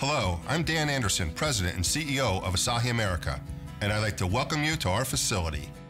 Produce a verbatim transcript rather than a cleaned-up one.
Hello, I'm Dan Anderson, President and C E O of Asahi America, and I'd like to welcome you to our facility.